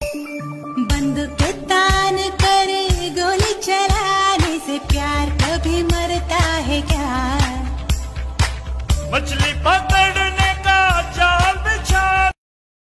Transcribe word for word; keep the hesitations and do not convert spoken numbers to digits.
बंदूक तान कर गोली चलाने से प्यार कभी मरता है क्या? मछली पकड़ने